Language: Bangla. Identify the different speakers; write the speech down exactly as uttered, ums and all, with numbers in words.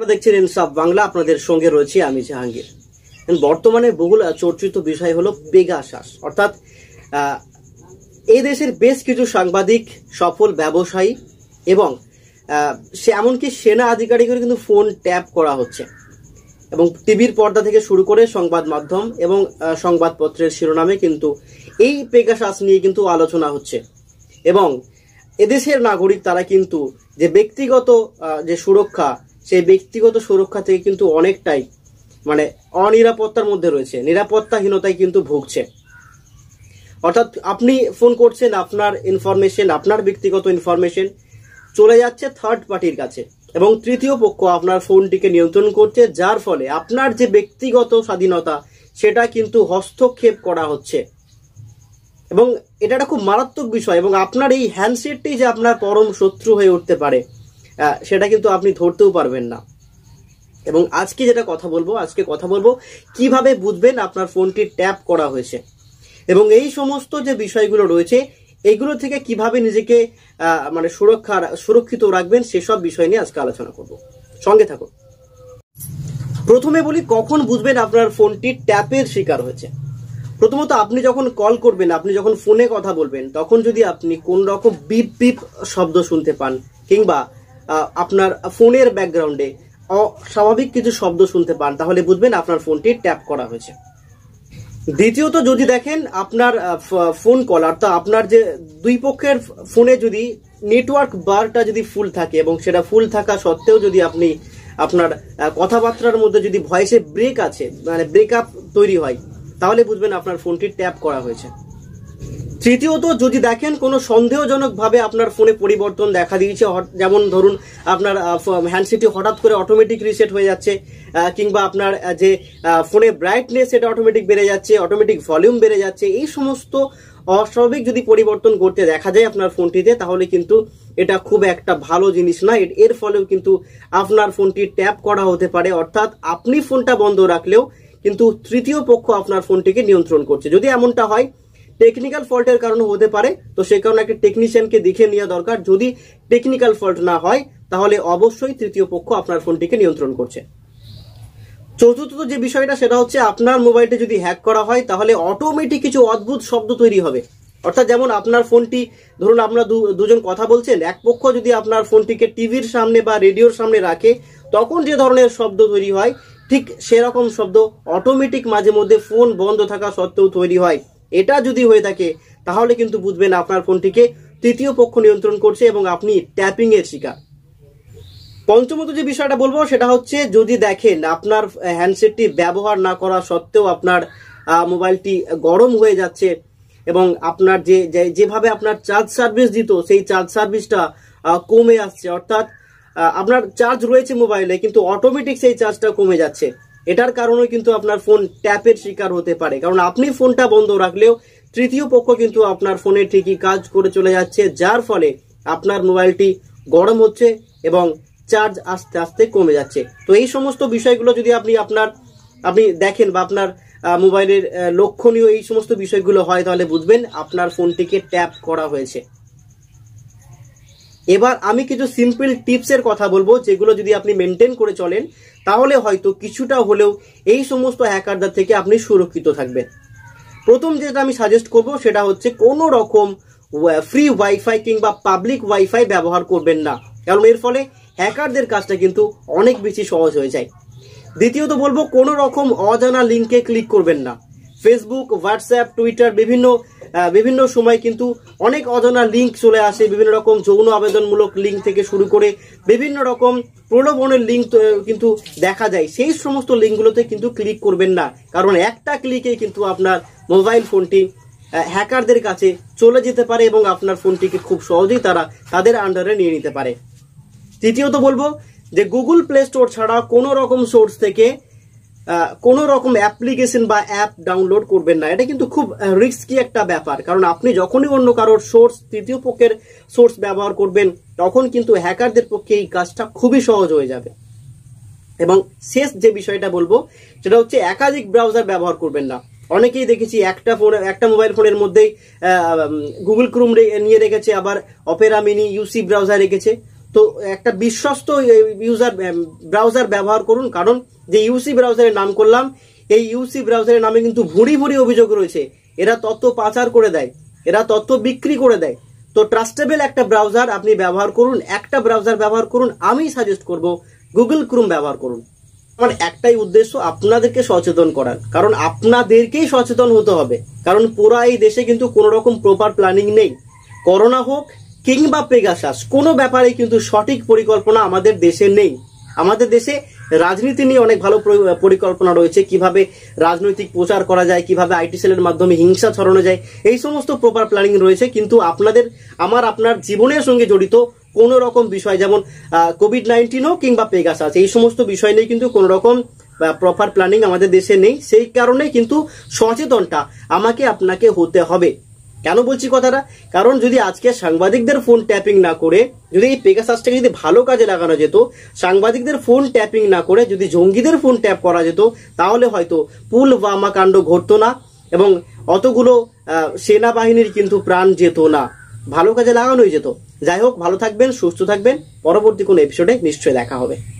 Speaker 1: আপনারা দেখছেন ইনসাফ বাংলা, আপনাদের সঙ্গে রয়েছি আমি জাহাঙ্গীর। বর্তমানে বহুল চর্চিত বিষয় হলো পেগাসাস, অর্থাৎ এই দেশের বেশ কিছু সাংবাদিক, সফল ব্যবসায়ী এবং সে এমনকি সেনা আধিকারিকের কিন্তু ফোন ট্যাপ করা হচ্ছে এবং টিভির পর্দা থেকে শুরু করে সংবাদ মাধ্যম এবং সংবাদপত্রের শিরোনামে কিন্তু এই পেগাসাস নিয়ে কিন্তু আলোচনা হচ্ছে। এবং এদেশের নাগরিক তারা কিন্তু যে ব্যক্তিগত যে সুরক্ষা, সেই ব্যক্তিগত সুরক্ষা থেকে কিন্তু অনেকটাই মানে অনিরাপত্তার মধ্যে রয়েছে, নিরাপত্তাহীনতায় কিন্তু ভুগছে। অর্থাৎ আপনি ফোন করছেন, আপনার ইনফরমেশন, আপনার ব্যক্তিগত ইনফরমেশন চলে যাচ্ছে থার্ড পার্টির কাছে এবং তৃতীয় পক্ষ আপনার ফোনটিকে নিয়ন্ত্রণ করছে, যার ফলে আপনার যে ব্যক্তিগত স্বাধীনতা সেটা কিন্তু হস্তক্ষেপ করা হচ্ছে। এবং এটা একটা খুব মারাত্মক বিষয় এবং আপনার এই হ্যান্ডসেটটি যে আপনার পরম শত্রু হয়ে উঠতে পারে সেটা কিন্তু আপনি ধরতেও পারবেন না। এবং আজকে যেটা কথা বলবো, আজকে কথা বলবো কিভাবে বুঝবেন আপনার ফোনটি ট্যাপ করা হয়েছে এবং এই সমস্ত যে বিষয়গুলো রয়েছে এইগুলো থেকে কিভাবে নিজেকে মানে সুরক্ষা সুরক্ষিত রাখবেন সেসব বিষয় নিয়ে আজকে আলোচনা করব। সঙ্গে থাকুন। প্রথমে বলি কখন বুঝবেন আপনার ফোনটি ট্যাপের শিকার হয়েছে। প্রথমত আপনি যখন কল করবেন, আপনি যখন ফোনে কথা বলবেন, তখন যদি আপনি কোন রকম বিপ বিপ শব্দ শুনতে পান কিংবা আপনার ফোনের ব্যাকগ্রাউন্ডে অস্বাভাবিক কিছু শব্দ শুনতে পান, তাহলে বুঝবেন আপনার ফোনটি ট্যাপ করা হয়েছে। দ্বিতীয়ত যদি দেখেন আপনার ফোন কল অর্থাৎ আপনার যে দুই পক্ষের ফোনে যদি নেটওয়ার্ক বারটা যদি ফুল থাকে এবং সেটা ফুল থাকা সত্ত্বেও যদি আপনি আপনার কথাবার্তার মধ্যে যদি ভয়েসে ব্রেক আছে, মানে ব্রেকআপ তৈরি হয়, তাহলে বুঝবেন আপনার ফোনটি ট্যাপ করা হয়েছে। তৃতীয়ত যদি দেখেন কোনো সন্দেহজনক ভাবে আপনার ফোনে পরিবর্তন দেখা দিয়েছে, যেমন ধরুন আপনার হ্যান্ডসেটটি হঠাৎ করে অটোমেটিক রিসেট হয়ে যাচ্ছে কিংবা আপনার যে ফোনে ব্রাইটনেস সেটা অটোমেটিক বেড়ে যাচ্ছে, অটোমেটিক ভলিউম বেড়ে যাচ্ছে, এই সমস্ত অস্বাভাবিক যদি পরিবর্তন করতে দেখা যায় আপনার ফোনটিতে, তাহলে কিন্তু এটা খুব একটা ভালো জিনিস না। এর ফলেও কিন্তু আপনার ফোনটি ট্যাপ করা হতে পারে। অর্থাৎ আপনি ফোনটা বন্ধ রাখলেও কিন্তু তৃতীয় পক্ষ আপনার ফোনটিকে নিয়ন্ত্রণ করছে। যদি এমনটা হয়, টেকনিক্যাল ফল্টের কারণে হতে পারে, তো সে কারণে একটা টেকনিশিয়ানকে দেখে নেওয়া দরকার। যদি টেকনিক্যাল ফল্ট না হয় তাহলে অবশ্যই তৃতীয় পক্ষ আপনার ফোনটিকে নিয়ন্ত্রণ করছে। চতুর্থত যে বিষয়টা সেটা হচ্ছে আপনার মোবাইলটা যদি হ্যাক করা হয় তাহলে অটোমেটিক কিছু অদ্ভুত শব্দ তৈরি হবে। অর্থাৎ যেমন আপনার ফোনটি ধরুন আপনারা দুজন কথা বলছেন, এক পক্ষ যদি আপনার ফোনটিকে টিভির সামনে বা রেডিওর সামনে রাখে, তখন যে ধরনের শব্দ তৈরি হয় ঠিক সেরকম শব্দ অটোমেটিক মাঝে মধ্যে ফোন বন্ধ থাকা সত্ত্বেও তৈরি হয়। এটা যদি হয়ে থাকে তাহলে কিন্তু বুঝবেন আপনার ফোনটিকে তৃতীয় পক্ষ নিয়ন্ত্রণ করছে এবং আপনি ট্যাপিং এর শিকার। পঞ্চমত যে বিষয়টা বলবো সেটা হচ্ছে যদি দেখেন আপনার হ্যান্ডসেটটি ব্যবহার না করা সত্ত্বেও আপনার মোবাইলটি গরম হয়ে যাচ্ছে এবং আপনার যে যেভাবে আপনার চার্জ সার্ভিস দিত সেই চার্জ সার্ভিসটা কমে আসছে, অর্থাৎ আপনার চার্জ রয়েছে মোবাইলে কিন্তু অটোমেটিক সেই চার্জটা কমে যাচ্ছে, এটার কারণে কিন্তু আপনার ফোন ট্যাপের শিকার হতে পারে। কারণ আপনি ফোনটা বন্ধ রাখলেও তৃতীয় পক্ষ কিন্তু আপনার ফোনে ঠিকই কাজ করে চলে যাচ্ছে, যার ফলে আপনার মোবাইলটি গরম হচ্ছে এবং চার্জ আস্তে আস্তে কমে যাচ্ছে। তো এই সমস্ত বিষয়গুলো যদি আপনি আপনার আপনি দেখেন বা আপনার মোবাইলের লক্ষণীয় এই সমস্ত বিষয়গুলো হয়, তাহলে বুঝবেন আপনার ফোনটিকে ট্যাপ করা হয়েছে। এবার আমি কিছু সিম্পল টিপসের কথা বলবো, যেগুলো যদি আপনি মেনটেন করে চলেন তাহলে হয়তো কিছুটা হলেও এই সমস্ত হ্যাকারদের থেকে আপনি সুরক্ষিত থাকবেন। প্রথম যেটা আমি সাজেস্ট করব সেটা হচ্ছে কোনো রকম ফ্রি ওয়াইফাই কিংবা পাবলিক ওয়াইফাই ব্যবহার করবেন না, কারণ এর ফলে হ্যাকারদের কাজটা কিন্তু অনেক বেশি সহজ হয়ে যায়। দ্বিতীয়ত বলবো কোনো রকম অজানা লিঙ্কে ক্লিক করবেন না। ফেসবুক, হোয়াটসঅ্যাপ, টুইটার বিভিন্ন বিভিন্ন সময় কিন্তু অনেক অজানা লিঙ্ক চলে আসে, বিভিন্ন রকম যৌন আবেদনমূলক লিঙ্ক থেকে শুরু করে বিভিন্ন রকম প্রলোভনের লিঙ্ক কিন্তু দেখা যায়। সেই সমস্ত লিঙ্কগুলোতে কিন্তু ক্লিক করবেন না, কারণ একটা ক্লিকে কিন্তু আপনার মোবাইল ফোনটি হ্যাকারদের কাছে চলে যেতে পারে এবং আপনার ফোনটিকে খুব সহজেই তারা তাদের আন্ডারে নিয়ে নিতে পারে। তৃতীয়ত বলবো যে গুগল প্লে স্টোর ছাড়া কোনো রকম সোর্স থেকে কোনো রকম অ্যাপ্লিকেশন বা অ্যাপ ডাউনলোড করবেন না। এটা কিন্তু খুব রিস্কি একটা ব্যাপার, কারণ আপনি যখনই অন্য কারোর সোর্স, তৃতীয় পক্ষের সোর্স ব্যবহার করবেন তখন কিন্তু হ্যাকারদের পক্ষে এই কাজটা খুবই সহজ হয়ে যাবে। এবং শেষ যে বিষয়টা বলবো সেটা হচ্ছে একাধিক ব্রাউজার ব্যবহার করবেন না। অনেকেই দেখেছি একটা ফোন একটা মোবাইল ফোনের মধ্যেই গুগল ক্রোম নিয়ে রেখেছে, আবার অপেরা মিনি, ইউসি ব্রাউজার রেখেছে। তো একটা বিশ্বস্ত ইউজার ব্রাউজার ব্যবহার করুন, কারণ যে ইউসি ব্রাউজারের নাম করলাম এই ইউসি ব্রাউজারের নামে কিন্তু ভুড়ি ভুড়ি অভিযোগ রয়েছে। এরা তথ্য পাচার করে দেয়, এরা তথ্য বিক্রি করে দেয়। তো ট্রাস্টেবল একটা ব্রাউজার আপনি ব্যবহার করুন, একটা ব্রাউজার ব্যবহার করুন। আমি সাজেস্ট করব গুগল ক্রোম ব্যবহার করুন। আমার একটাই উদ্দেশ্য আপনাদেরকে সচেতন করার, কারণ আপনাদেরকেই সচেতন হতে হবে। কারণ পুরো এই দেশে কিন্তু কোনো রকম প্রপার প্ল্যানিং নেই। করোনা হোক কিংবা পেগাসাস, কোনো ব্যাপারে কিন্তু সঠিক পরিকল্পনা আমাদের দেশে নেই। আমাদের দেশে রাজনীতি নিয়ে অনেক ভালো পরিকল্পনা রয়েছে, কিভাবে রাজনৈতিক প্রচার করা যায়, কিভাবে আইটি সেলের মাধ্যমে হিংসা ছড়ানো যায়, এই সমস্ত প্রপার প্ল্যানিং রয়েছে। কিন্তু আপনাদের আমার আপনার জীবনের সঙ্গে জড়িত কোন রকম বিষয়, যেমন কোভিড নাইন্টিন হোক কিংবা পেগাসাস, এই সমস্ত বিষয় নিয়ে কিন্তু কোন রকম প্রপার প্ল্যানিং আমাদের দেশে নেই। সেই কারণে কিন্তু সচেতনটা আমাকে আপনাকে হতে হবে। কেন বলছি কথাটা? কারণ যদি আজকে সাংবাদিকদের ফোন ট্যাপিং না করে, যদি এই পেগাসাসটাকে যদি ভালো কাজে লাগানো যেত, সাংবাদিকদের ফোন ট্যাপিং না করে যদি জঙ্গিদের ফোন ট্যাপ করা যেত, তাহলে হয়তো পুলওয়ামা কাণ্ড ঘটতো না এবং অতগুলো সেনাবাহিনীর কিন্তু প্রাণ যেত না, ভালো কাজে লাগানোই যেত। যাই হোক, ভালো থাকবেন, সুস্থ থাকবেন। পরবর্তী কোনো এপিসোডে নিশ্চয়ই দেখা হবে।